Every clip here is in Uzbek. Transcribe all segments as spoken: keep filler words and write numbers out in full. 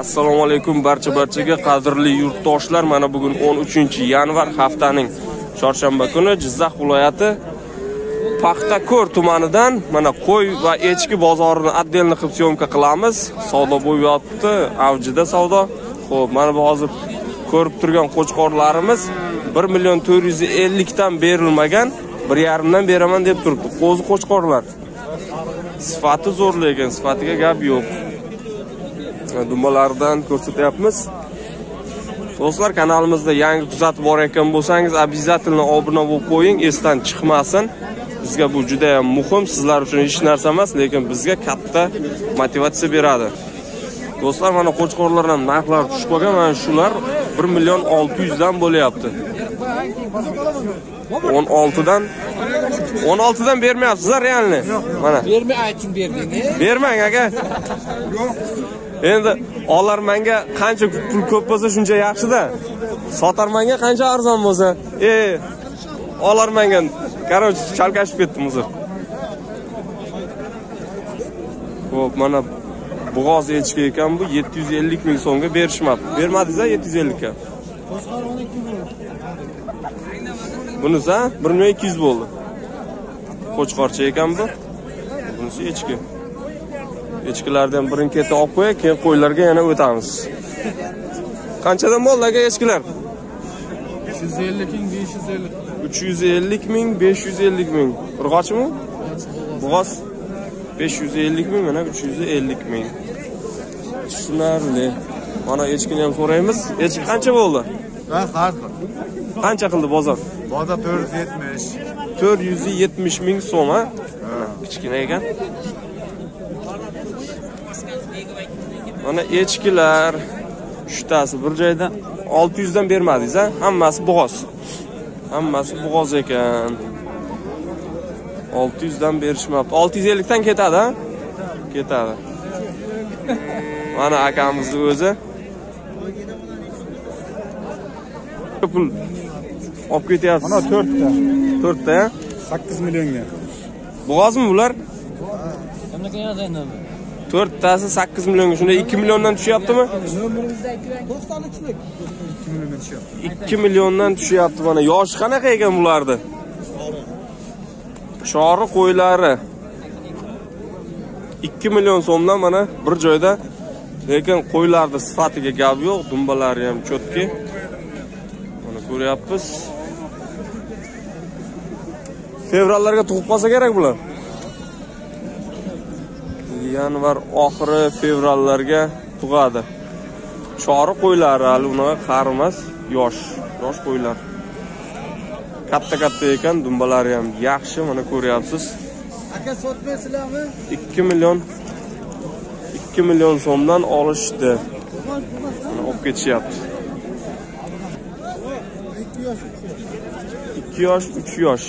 Assalomu alaykum barcha-barchaga qadrli yurtdoshlar. Mana bugun o'n uchinchi yanvar haftaning chorshanba kuni Jizzax viloyati Paxtakor tumanidan mana qo'y va echki bozorini отдельно qilib syomka qilamiz. Savdo bo'lyapti, avjida savdo. Xo'p, mana bu hozir ko'rib turgan qo'chqorlarimiz bir million to'rt yuz ellik dan berilmagan, bir yarim dan beraman deb turibdi. Qo'zi qo'chqorlar. Sifati zo'r lekin sifatiga gap yo'q. Dumbalardan ko'rsatyapmiz. Do'stlar, kanalimizda yangi kuzatib borayotgan bo'lsangiz, обязательно obuna bo'lib qo'ying, esdan chiqmasin. Bizga bu juda ham muhim, sizlar uchun hech narsa emas, lekin bizga katta motivatsiya beradi. Do'stlar, mana qo'chqorlardan narxlar tushib qolgan, mana shular bir million olti yuz dan bo'lyapti. o'n olti dan o'n olti dan bermayapsizlar realni. Mana. Bermay ayting berdingiz. Bermang aka. Yo'q. Endi olarmanga qancha pul ko'p bo'lsa shuncha yaxshi-da. Sotarmanga qancha arzon bo'lsa, e olarmanga, qarochi chalkashib ketdim hozir. Xo'p, mana bug'oz echki ekan bu yetti yuz ellik ming so'mga berishmabdi. Bermadingiz-a yetti yuz ellik ga? Bunisi bir million ikki yuz bo'ldi. Qo'chqorcha ekan bu. Bunisi echki. Echkilardan birini ketib olib qo'yay, keyin qo'ylarga yana o'tamiz. Qanchadan bo'ldi aka echkilar? uch yuz ellik ming, besh yuz ellik. uch yuz ellik ming, besh yuz ellik ming. Urg'ochmi? Bug'oz besh yuz ellik ming, mana uch yuz ellik ming. Tushunarli. Mana echkini ham so'raymiz. Echki qancha bo'ldi? Ha, har xil. Qancha qildi bozor? Bozor to'rt yuz yetmish. to'rt yuz yetmish ming so'm, ha? Kichkina ekan. Mana echkilar uchtasi bir joyda olti yuz dan bermadingiz, ha? Hammasi bug'oz. Hammasi bug'oz ekan. olti yuz dan berishmabdi. olti yuz ellik dan ketadi, ha? Ketadi. Mana akamizning o'zi. Pul olib ketyapsiz. Mana to'rt ta. to'rt ta, ha? sakkiz millionga. Bug'ozmi bular? Qanaqa yozaymi? to'rt tasi sakkiz millionga. Shunda ikki milliondan tushyaptimi? to'qsonliklik. ikki milliondan tushyapti. ikki milliondan tushyapti. Mana yoshi qanaqa ekan bularni? Chori qo'ylari ikki million so'mdan mana bir joyda. Lekin qo'ylarda sifatiga gap yo'q, dumbalari ham chotki. Mana ko'ryapmiz. Fevrallarga tug'ib qolsa kerak bular. Yanvar oxiri fevrallarga tug'adi. Chori qo'ylari hali unaqa qari emas, yosh, yosh qo'ylar. Katta-katta ekan, dumbalari ham yaxshi, mana ko'ryapsiz. Aka sotmaysizlarmi? ikki million ikki million so'mdan olishdi. Mana olib ketishyapti. ikki yosh, uch yosh.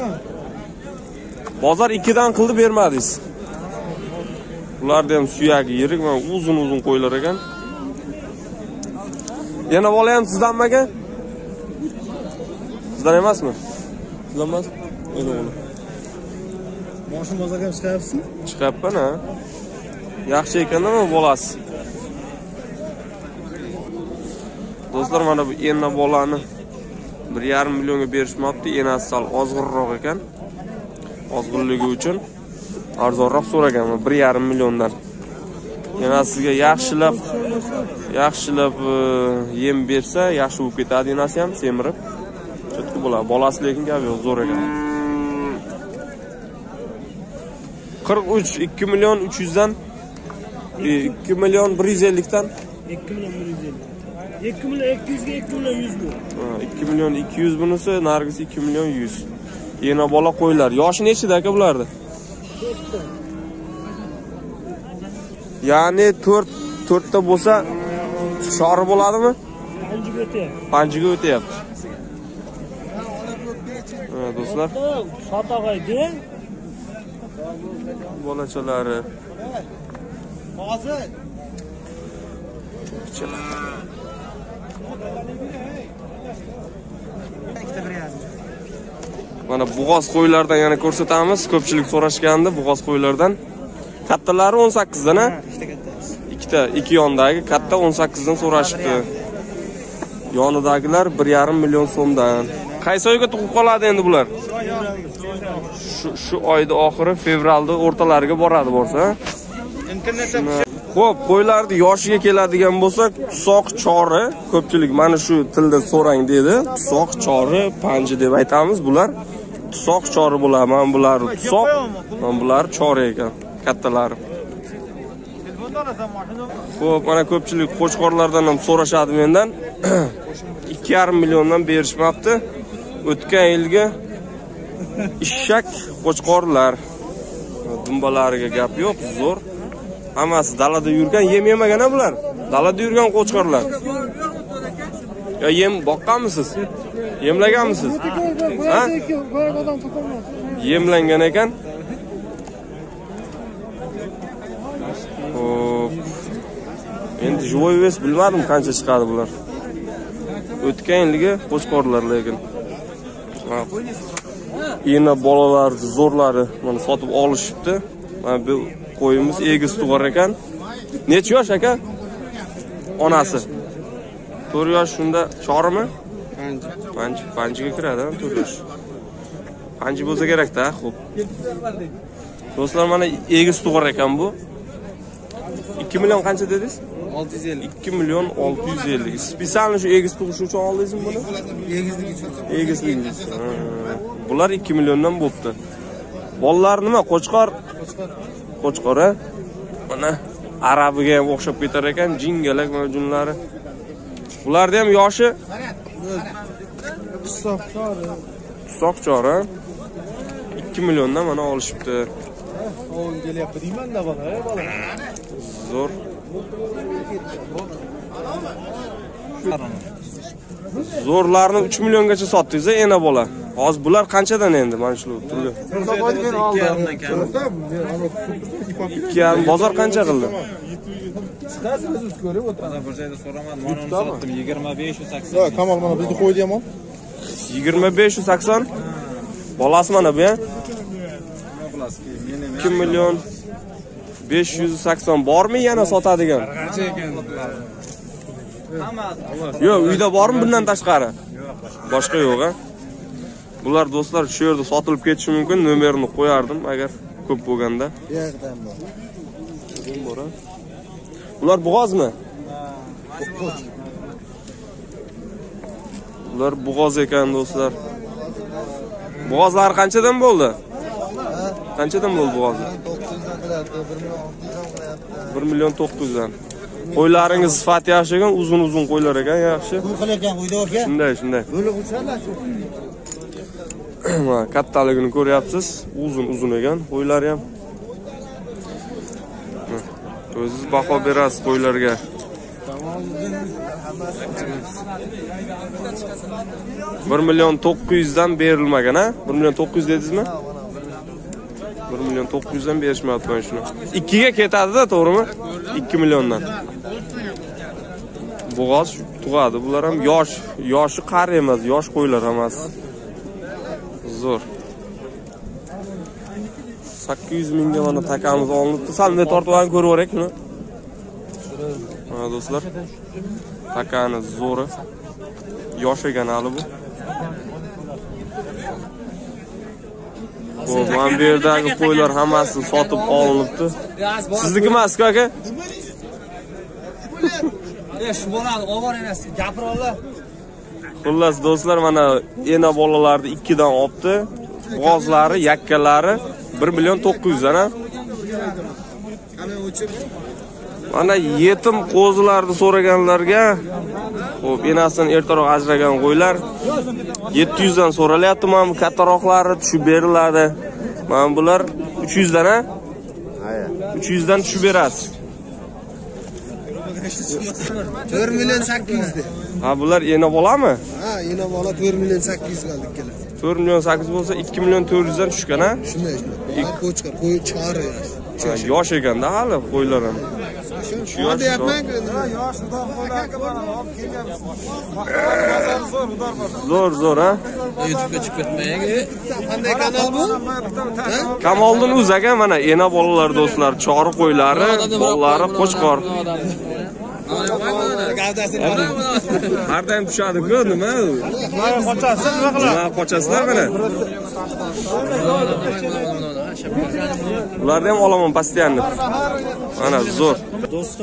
Bozor ikki dan qildi, bermadingiz. Ularda ham suyagi yirik, mana uzun-uzun qo'ylar ekan. Yana bola ham sizdanmi aka? Sizdan emasmi? Sizdan emas? Endi bola. Moshin bozorga ham chiqyapsizmi? Chiqyapman, ha. Yaxshi ekan-da bolasi. Do'stlar, mana bu enna bolani bir yarim millionga berishmoqdi. Enasi sal ozg'irroq ekan. Ozg'irligi uchun arzonroq so'ragan, bir yarim milliondan. Yana sizga yaxshilab yaxshilab yem bersa, yaxshi bo'lib ketadi, enasi ham semirib. Chotki bo'ladi. Bolasi lekin gap yo'q, zo'r ekan. qirq uch, ikki million uch yuz dan ikki million bir yuz ellik dan ikki million bir yuz ellik. ikki million ikki yuz ga ikki million yuz bu. Ha, ikki million ikki yuz bunisi, nargisi ikki million yuz. Yana bola qo'ylar. Yoshi nechida aka bularda? Ya'ni to'rt to'rtta bo'lsa chori bo'ladimi? Panjiga o'tyapti. Panjiga o'tyapti. Ha, do'stlar. Sotog'aydi. Bolachalari. Hozir. Mana bug'oz qo'ylardan yana ko'rsatamiz. Ko'pchilik so'rashgandi bug'oz qo'ylardan. Kattalari o'n sakkiz dan, ha? Ikkita kattasi. ikkita, ikki yondagi katta o'n sakkizdan so'rashibdi. Yonidagilar bir yarim million so'mdan. Qaysi oyga tug'ib qoladi endi bular? Shu shu oyda oxiri fevralda o'rtalariga boradi bo'lsa. Xo'p, qo'ylarni yoshiga keladigan bo'lsak, tusoq chori, ko'pchilik mana shu tilda so'rang dedi. Tusoq chori, panji deb aytamiz. Bular tusoq chori bo'ladi. Mana bular tusoq, mana bular chori ekan, kattalari. Xo'p, mana ko'pchilik qo'chqorlardan ham so'rashadi mendan. ikki yarim milliondan berishmabdi. O'tgan yilgi ishshak qo'chqorlar. Dumbalariga gap yo'q, zo'r. Hammasi dalada yurgan, yem yemagan bular. Dalada yurgan qo'chqorlar. Ya yem boqqanmisiz? Yemlaganmisiz? Ha? Yemlangan ekan. Hop. Endi joy ves bilmadim qancha chiqadi bular. O'tgan yilgi qo'chqorlar lekin. Yana bolalar, zo'rlari mana sotib olishibdi. Mana bu qo'yimiz egiz tug'ar ekan. Necha yosh aka? Onasi. to'rt yosh shunda chorimi? Panji. Panji, panjiga kiradi, to'rt yosh. Panji bo'lsa kerak-da, xo'p. Do'stlar, mana egiz tug'ar ekan bu. ikki million qancha dedingiz? olti yuz ellik. ikki million olti yuz ellik. Spesialni shu egiz tug'ish uchun oldingizmi buni? Egizlik uchun. Egizlik. Bular ikki milliondan bo'pti. Bolalar nima? Qo'chqor. Qo'chqor. Mana arabiga ham o'xshab ketar ekan, jingalak majunlari. Bularda ham yoshi Tusoq chori. tusoq chori. ikki milliondan mana olishibdi. O'g'il kelyapti deyman-da bola, bola. Zo'r. Zo'rlarni uch milliongacha sotdingiz, ena bola. Hozir bular qanchadan endi mana shu turli? ikki yarim bozor qancha qildi? Chiqasiz o'z ko'rib o'tiraman. Bir joyda so'ramadim. Mana uni sotdim yigirma besh sakson. Yo'q, Kamol mana bizni qo'ydi ham ol. yigirma besh sakson. Bolasi mana bu, ha? ikki million besh yuz sakson bormi yana sotadigan? Qancha ekan? Yo'q, uyda bormi bundan tashqari? Boshqa yo'q, ha? Bular do'stlar shu yerda sotilib ketishi mumkin. Nomerini qo'yardim agar ko'p bo'lganda. Bu yerdan bor. Bor. Bular bug'ozmi? Bular bug'oz ekan do'stlar. Bug'ozlar qanchadan bo'ldi? Qanchadan bo'ldi bug'ozlar? bir million to'qqiz yuzdan. Qo'ylaringiz sifati yaxshi ekan, uzun-uzun qo'ylar ekan, yaxshi. To'y qilayotgan qo'yda aka. Shunday, shunday. Bo'lib o'tsalar shu. Mana kattaligini ko'ryapsiz, uzun-uzun ekan, qo'ylar ham. O'zingiz baho berasiz qo'ylarga. bir million to'qqiz yuzdan berilmagan, ha? bir million to'qqiz yuz dedingizmi? bir million to'qqiz yuzdan berishmayapti mana shuni. ikkiga ketadi-da, to'g'rimi? ikki milliondan. Bug'oz tug'adi. Bular ham yosh, yoshi qari emas, yosh qo'ylar emas. Zo'r. sakkiz yuz mingga mana takamiz olinibdi. Sal men tortib olib ko'rib o'raylik shuni. Mana do'stlar, takani zo'ri. Yosh ekan hali bu. Xo'p, mana bu yerdagi qo'ylar hammasi sotib olinibdi. Sizniki emas-ku aka? E, shu bolani ovor emas, gapirollar. Xullas do'stlar, mana ena bolalarni ikkidan olibdi. Bog'ozlari, yakkalari bir million to'qqiz yuz dan, ha? Mana yetim qo'zilarni so'raganlarga, xo'p, enasidan ertaroq ajragan qo'ylar yetti yuz dan so'ralyapti. Mana bu kattaroqlari tushib beriladi. Mana bular uch yuz dan, ha? uch yuz dan tushib berasiz. to'rt million sakkiz yuz de. Ha, bular ena bolami? Ha, ena bola to'rt million sakkiz yuz qildi ikkalar. to'rt million sakkiz bo'lsa ikki million to'rt yuz dan tushgan, ha? Shunday, shunday. Qo'chqor, qo'y chori yosh. Yosh ekanda hali qo'ylar ham. uch yosh. Yosh udor qo'ylarga mana olib kelganmiz. Bozor zo'r, udor bozor. Zo'r, zo'r, ha? YouTube'ga chiqib ketmaydi. Qanday kanal bu? Kamoliddin Uz aka mana ena bolalar do'stlar, chori qo'ylari, bolalari qo'chqor. Har doim tushadi-ku, nima? Mana qochasiz, nima qiladi? Nima qochasizlar mana? Ularni ham olaman postoyanni. Mana zo'r. Do'stim.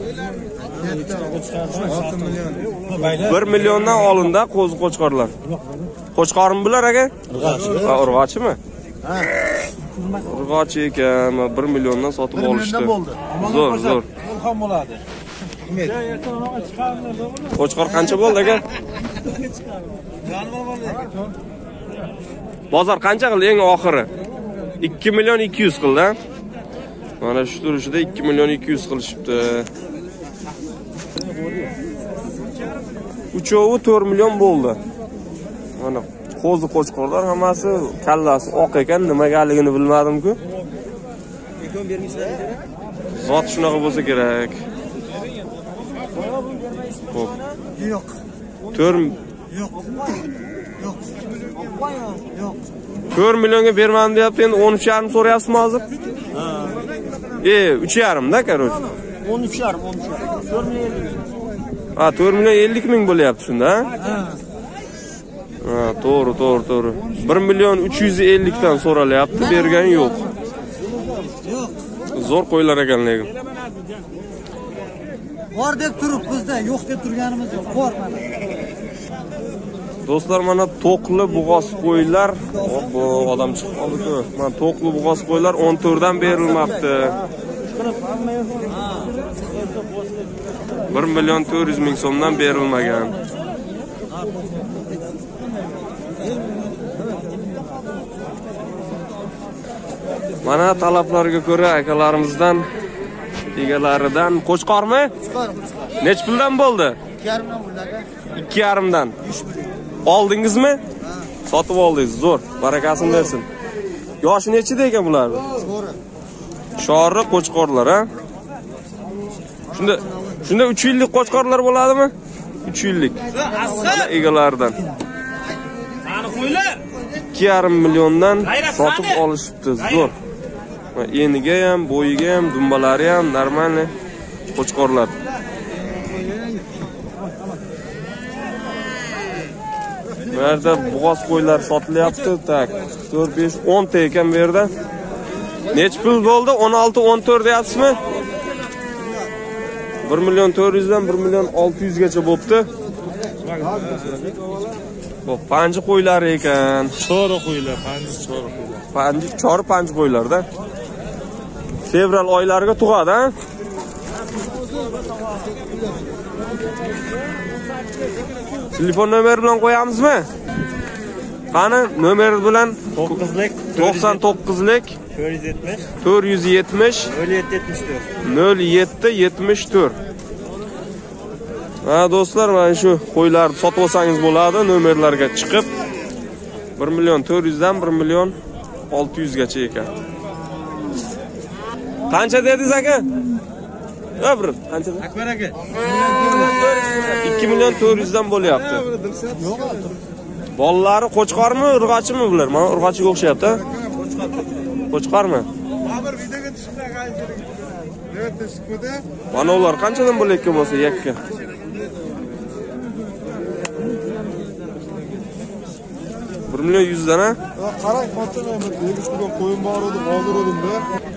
olti million. bir milliondan olinda qo'zi qo'chqorlar. Qo'chqormi bular aka? Urg'ochi. Ha, urg'ochimi? Ha. Urg'ochi ekan, bir milliondan sotib olishdi. Zo'r, zo'r. Ham bo'ladi. Qo'chqor qancha bo'ldi aka? Bozor qancha qildi eng oxiri? ikki million ikki yuz qildi. Mana shu turishida ikki million ikki yuz qilishibdi. Uchovi to'rt million bo'ldi. Mana qo'zi qo'chqorlar hammasi kallasi oq ekan, nimagaligini bilmadim-ku. Ekon bermaysizlar? Zot shunaqa bo'lsa kerak. Xo'p. Yo'q. to'rt Yo'q. Yo'q. Yo'q. to'rt millionga bermam deyapti, endi o'n uch yarim so'rayapsizmi hozir? Ha. E, uch yarim da, короче. o'n uch yarim, o'n uch yarim. to'rt million ellik ming. Ha, to'rt million ellik ming bo'lyapti shunda, ha? Ha, to'g'ri, to'g'ri, to'g'ri. bir million uch yuz ellik dan so'ralyapti, bergan yo'q. Yo'q. Zo'r qo'ylar ekan lekin. Bor deb turibmiz-da, yo'q deb turganimiz yo'q. Bor mana. Do'stlar, mana to'qli bug'os qo'ylar, bu odam chiqib qoldi-ku. Mana to'qli bug'os qo'ylar o'n to'rt dan berilmoqda. bir million to'rt yuz ming so'mdan berilmagan. Mana talablarga ko'ra akalarimizdan, egalaridan qo'chqormi? Qo'chqor. Nech puldan bo'ldi? ikki yarim dan bo'ldi aka. ikki yarim dan. Oldingizmi? Ha. Sotib oldingiz, zo'r. Barakasini bersin. Yoshi nechida ekan bular? Sho'ri. Sho'ri qo'chqorlar, ha? Shunda, shunda uch yillik qo'chqorlar bo'ladimi? uch yillik. Mana egalaridan. Qani qo'ylar? ikki yarim milliondan sotib olishibdi, zo'r. Eniga ham, bo'yiga ham, dumbalari ham normalni qo'chqorlar. Bu yerda bug'os qo'ylar sotilyapti. Tak, to'rt besh o'n ta ekan bu yerda. Nech pul bo'ldi? o'n olti o'n to'rt deyapsizmi? bir million to'rt yuz dan bir million olti yuz gacha bo'pti. Bu panji qo'ylari ekan. Chori qo'ylar, panji chori qo'ylar. Panji, chori panji qo'ylarda. Fevral oylariga tug'adi, ha? Telefon nomeri bilan qo'yamizmi? Qani, nomer bilan to'qqizlik to'qson to'qqizlik to'rt yuz yetmish to'rt yuz yetmish nol yetti yetmish to'rt nol yetti yetmish to'rt. Ha do'stlar, mana shu qo'ylarni sotib olsangiz bo'ladi, nomerlarga chiqib bir million to'rt yuz dan bir million olti yuz gacha ekan. Qancha dedingiz aka? Öbür, qancha? Akbar aka. ikki million to'rt yuz dan bo'lyapti. Bolalari qo'chqormi, urg'ochimi bular? Mana urg'ochiga o'xshayapti. Qo'chqormi? Bir videoga tushiblar qanchalik. Navbatda chiqdi. Mana ular qanchadan bo'layotgan bo'lsa, yakka. bir million yuz dan, ha? Qarang, qanchadan bir besh million qo'yim bor edi, hozir edim-da.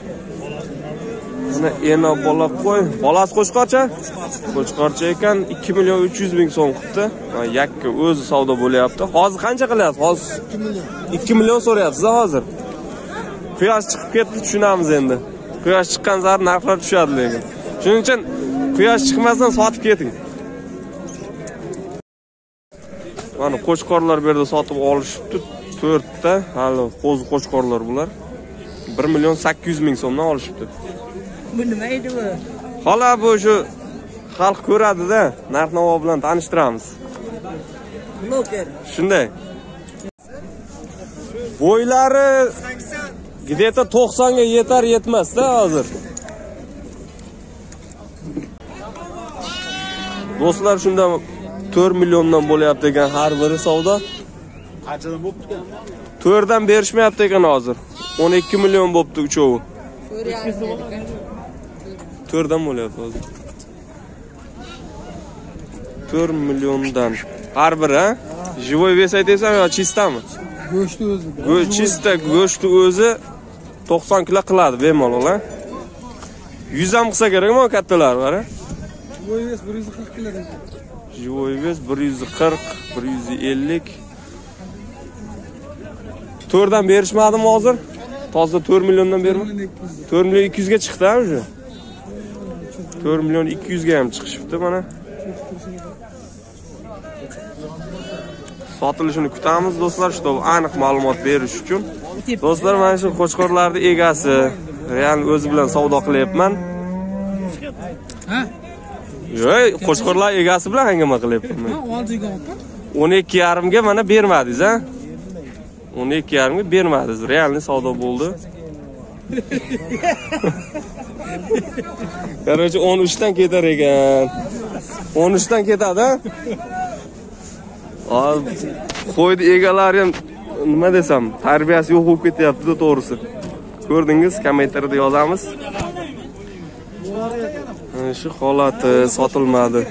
Mana ena bola qo'y. Bolasi qo'chqorcha? Qo'chqorcha ekan, ikki million uch yuz ming so'm qilibdi. Yakka o'zi savdo bo'lyapti. Hozir qancha qilyapsiz? Hozir ikki million. ikki million so'rayapsiz hozir. Quyosh chiqib ketdi, tushunamiz endi. Quyosh chiqqan sari narxlar tushadi lekin. Shuning uchun quyosh chiqmasdan sotib keting. Mana qo'chqorlar bu yerda sotib olishibdi. to'rt ta hali qo'zi qo'chqorlar bular. bir million sakkiz yuz ming so'mdan olishibdi. Bu nima edi bu? Xola bu shu xalq ko'radi-da, narx-navo bilan tanishtiramiz. Bloker. Shunday. Bo'ylari где-то to'qson ga yetar yetmas-da hozir. Do'stlar, shunda to'rt milliondan bo'lyapti ekan har biri savdo. Qanchadan bo'pti ekan? to'rtdan berishmayapti ekan hozir. o'n ikki million bo'pti uchovi. to'rtdan bo'lyapti hozir. to'rt milliondan har biri, ha? Живой вес aytaysan yo chistami? Go'shti o'zi. Go'sht chista, go'shti o'zi to'qson kilo qiladi bemalol, ha? yuz ham qilsa kerakmi kattalar var, ha? Живой вес bir yuz qirq kilo. Живой вес bir yuz qirq, bir yuz ellik. to'rtdan berishmadimi hozir? Toza to'rt milliondan bermi? to'rt million ikki yuz ga chiqdi ha o'sha. to'rt million ikki yuz ga ham chiqishibdi mana. Sotilishini kutamiz do'stlar, shu aniq ma'lumot berish uchun. Do'stlar, mana shu qo'chqorlarning egasi, real o'zi bilan savdo qilyapman. Ha? Yo'q, qo'chqorlar egasi bilan hangama qilyapman men. Ha, oldiga olib. o'n ikki yarim ga mana bermadingiz, ha? o'n ikki yarim ga bermadingiz. Realni savdo bo'ldi. Qarorchi o'n uch dan ketar ekan. o'n uch dan ketadi, ha? Hop, qo'ydi egalari ham nima desam, tarbiyasi yo'q bo'lib ketyapti-da, to'g'risi. Ko'rdingiz, kommentariyada yozamiz. Shu holati sotilmadi.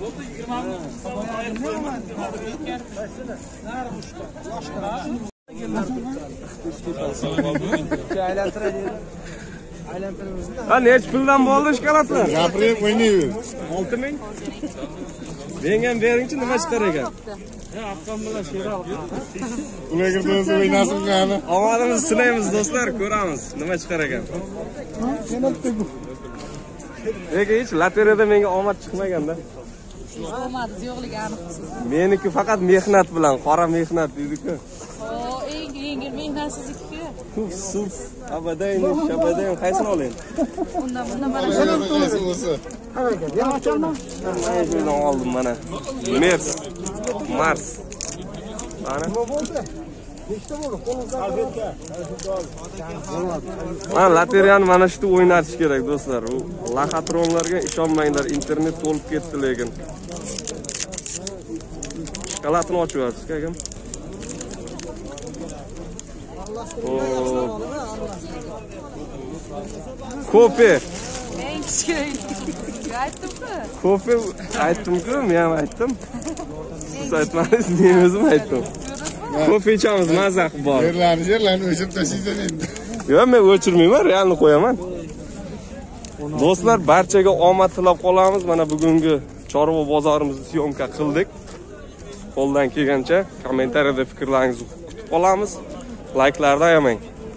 Ha, nech puldan bo'ldi shkolatlar? Gapirib o'ynaymiz. olti ming. Menga ham beringchi, nima chiqar ekan? Ularga o'zi o'ynasin qani. Omadimizni sinaymiz do'stlar, ko'ramiz nima chiqar ekan. Nega hech lotereyada menga omad chiqmaganda? Omadingiz yo'qligi aniqsiz. Meniki faqat mehnat bilan, qora mehnat deydi-ku. O, eng yengil mehnatsizlik-ku. Suf, suf, abadayn, shabadayn, qaysini olayin? Undan bundan mana shu. Mana shuni oldim mana. Mers, Mars. Mana. Mana lotereyani mana shu o'ynatish kerak do'stlar. U laxatronlarga ishonmanglar, internet to'lib ketdi lekin. Shkolatini ochib yuborsiz, akam. Kofe. Eng kichik. Aytdim-ku. Kofe aytdim-ku, men ham aytdim. Siz aytmadingiz, men o'zim aytdim. Kofe ichamiz, mazza qilib bor. Yerlarni, yerlarni o'chirib tashlaysan endi. Yo'q, men o'chirmayman, realni qo'yaman. Do'stlar, barchaga omad tilab qolamiz. Mana bugungi Chorva bozorimizni syomka qildik. Qo'ldan kelgancha kommentariyada fikrlaringizni kutib qolamiz. Like'larni ayamang.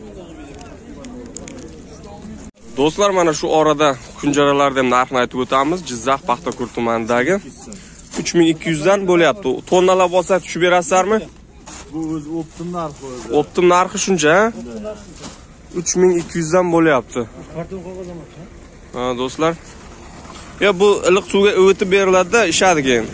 Do'stlar, mana shu orada kunjaralarda ham narxni aytib o'tamiz. Jizzax Paxtakor tumanidagi uch ming ikki yuz dan bo'lyapti. Tonnalab olsak tushib berasizlarmi? Bu o'zi optim narxi o'zi. Optim narxi shuncha, ha? uch ming ikki yuz dan bo'lyapti. Ha, do'stlar. Ya bu iliq suvga o'tib beriladi-da, ishadi keyin.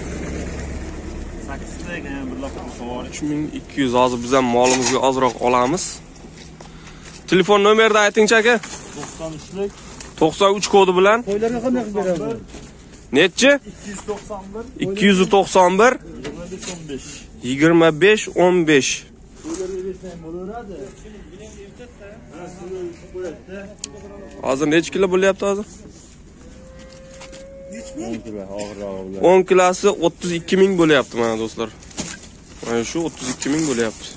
uch ming ikki yuz hozir biz ham molimizga ozroq olamiz. Telefon nomerni ayting aka. to'qson uchlik to'qson uch kodi bilan. Qo'ylarga qanday qilib beramiz? Nechi? ikki yuz to'qson bir yigirma besh o'n besh. Hozir necha kilo bo'lyapti hozir? o'n kilo og'irroq. o'n kilosi o'ttiz ikki ming bo'lyapti mana do'stlar. Mana shu o'ttiz ikki ming bo'lyapti.